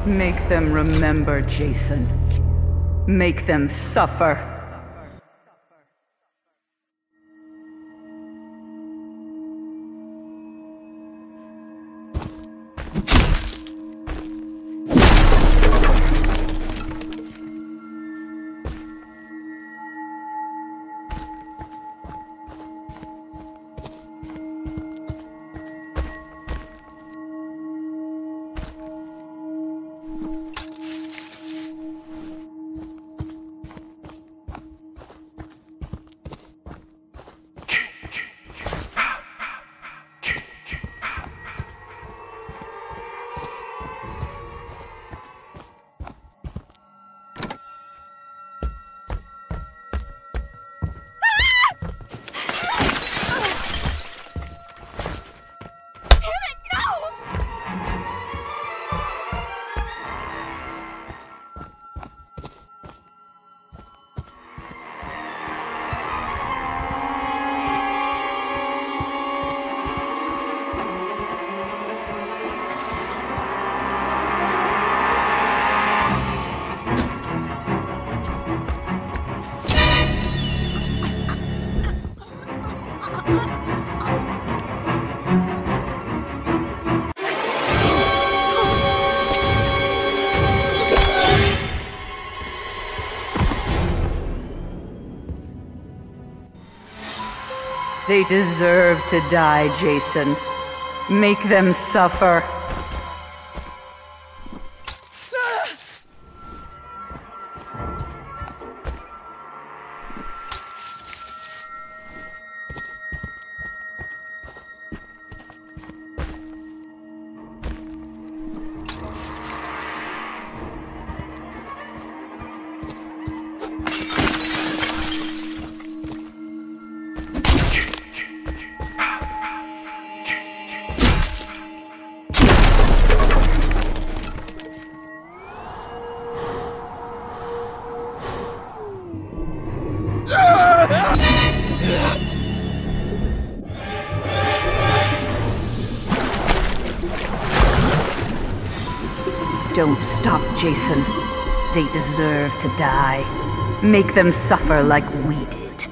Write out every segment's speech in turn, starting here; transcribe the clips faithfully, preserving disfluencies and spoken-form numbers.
Make them remember, Jason. Make them suffer. They deserve to die, Jason. Make them suffer. Don't stop, Jason. They deserve to die. Make them suffer like we did.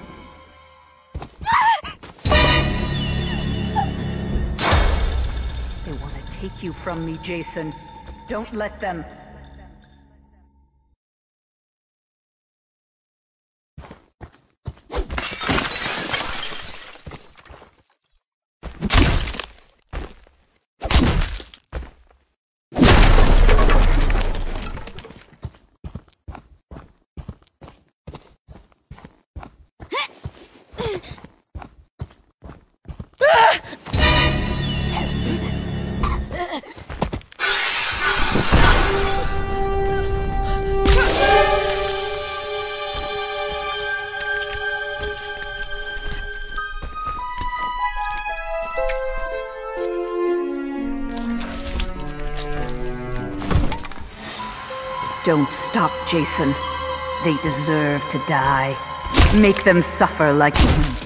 They want to take you from me, Jason. Don't let them. Don't stop, Jason. They deserve to die. Make them suffer like we did.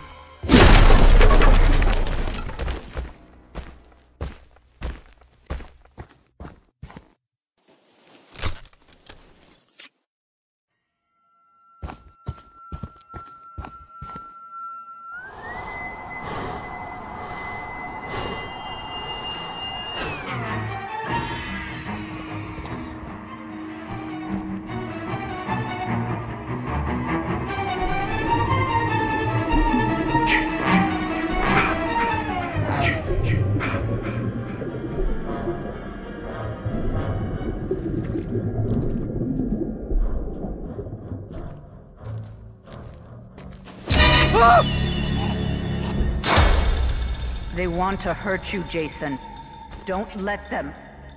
They want to hurt you, Jason. Don't let them.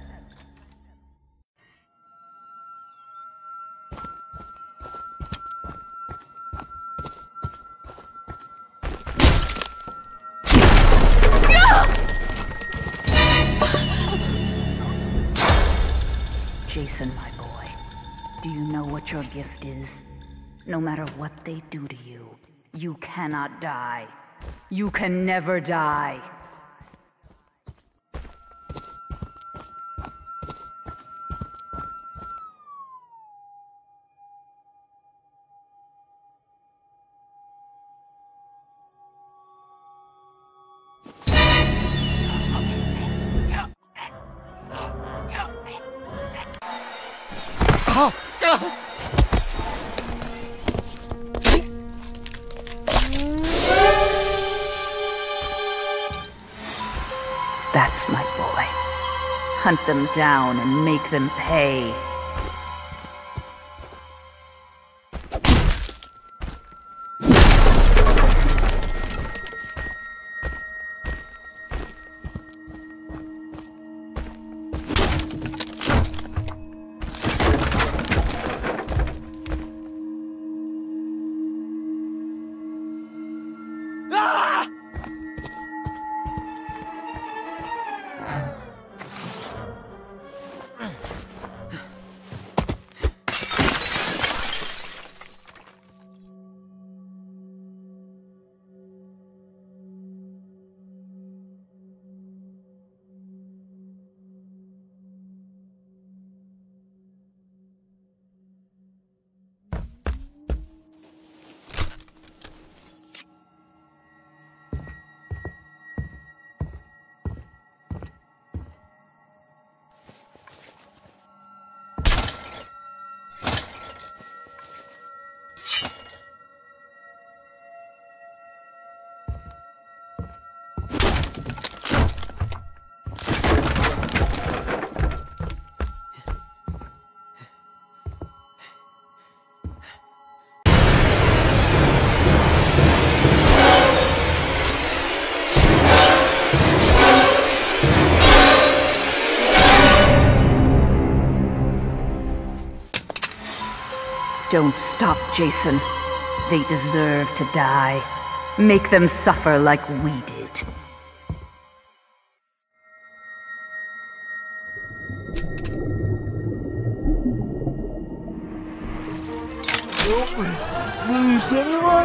Jason, my boy, do you know what your gift is? No matter what they do to you, you cannot die. You can never die. That's my boy. Hunt them down and make them pay. Don't stop, Jason. They deserve to die. Make them suffer like we did. Don't lose anyone?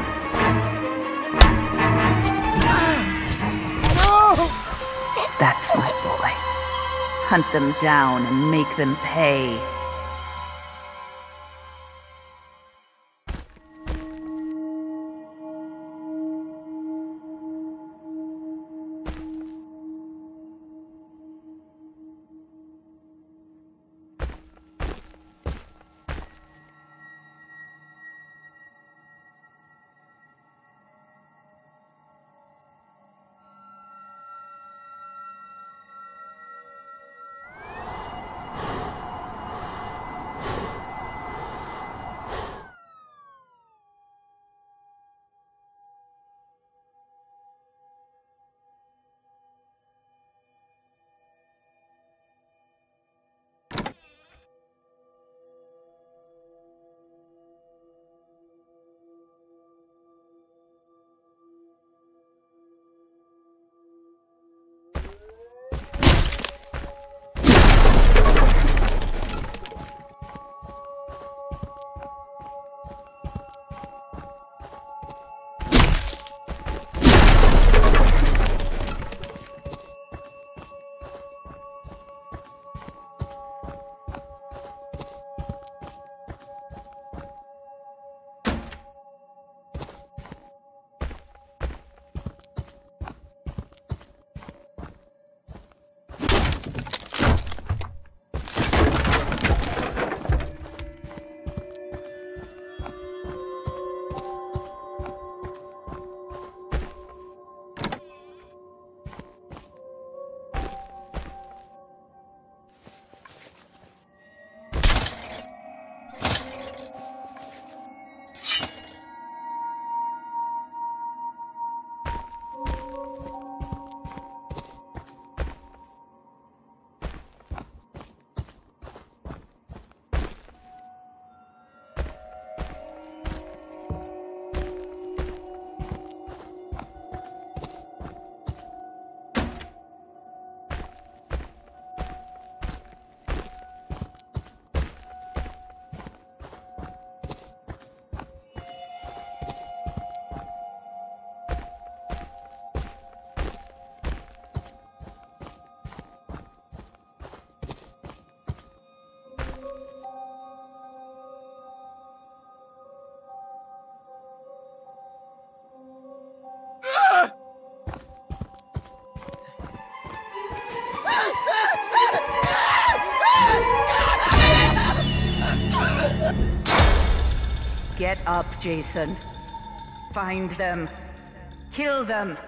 No! That's my boy. Hunt them down and make them pay. Get up, Jason. Find them. Kill them.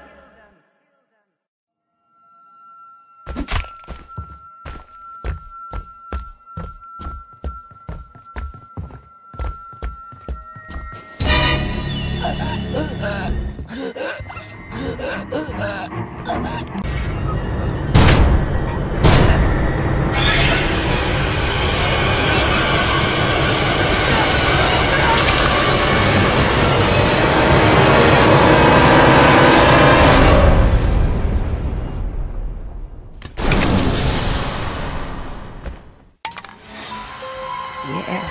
Yes.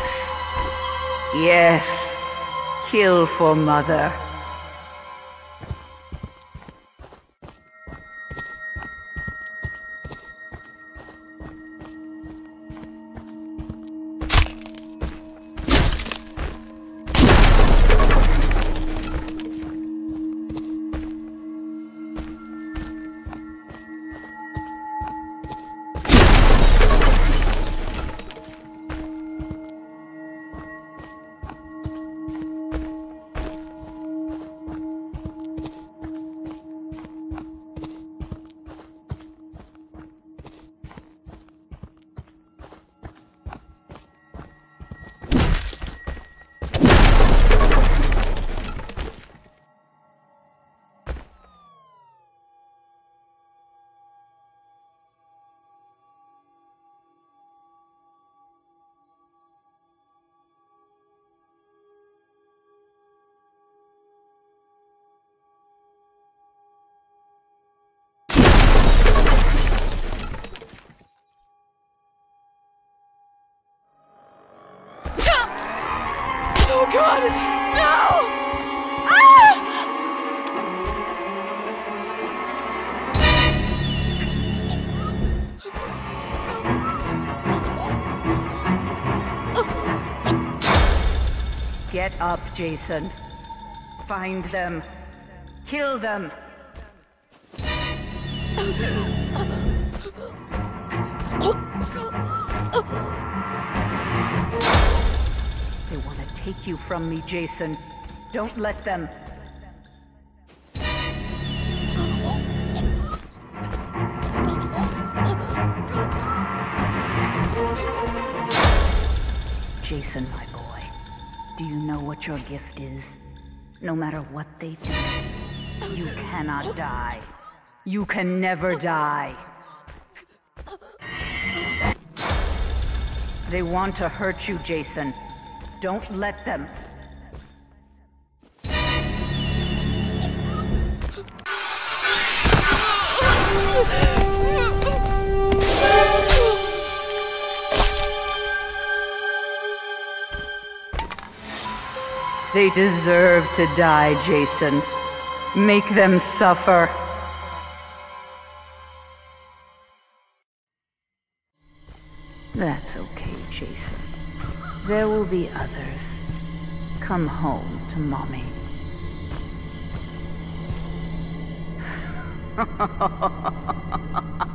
Yes. Kill for Mother. Oh God! No! Ah! Get up, Jason. Find them. Kill them. They want to take you from me, Jason. Don't let them. Jason, my boy, do you know what your gift is? No matter what they do, you cannot die. You can never die. They want to hurt you, Jason. Don't let them. They deserve to die, Jason. Make them suffer. That's okay, Jason. There will be others. Come home to Mommy. Ha ha ha ha ha ha!